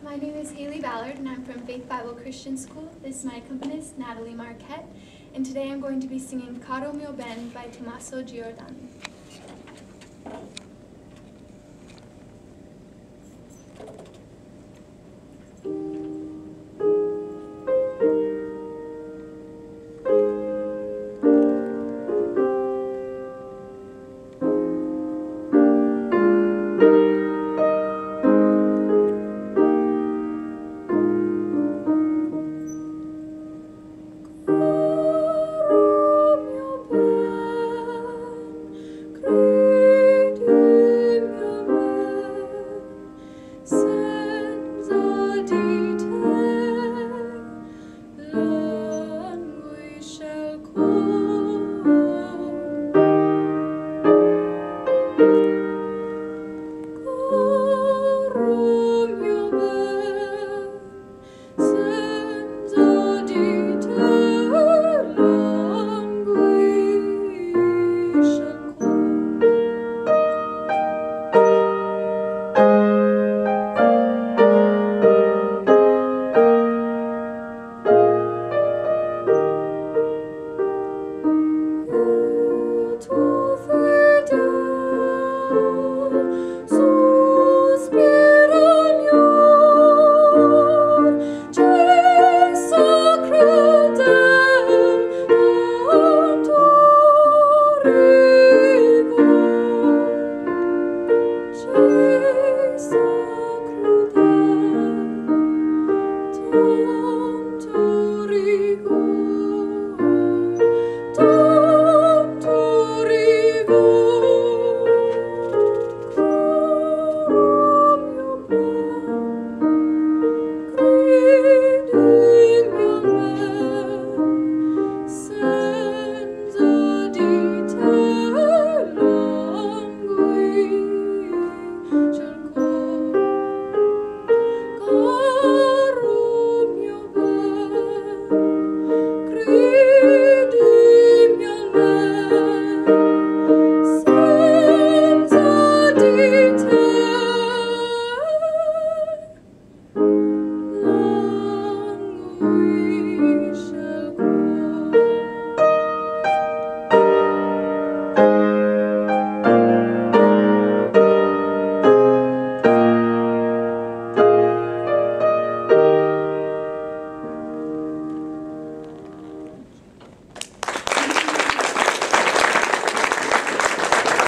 My name is Haley Ballard, and I'm from Faith Bible Christian School. This is my accompanist, Natalie Marquette, and today I'm going to be singing Caro Mio Ben by Tommaso Giordani.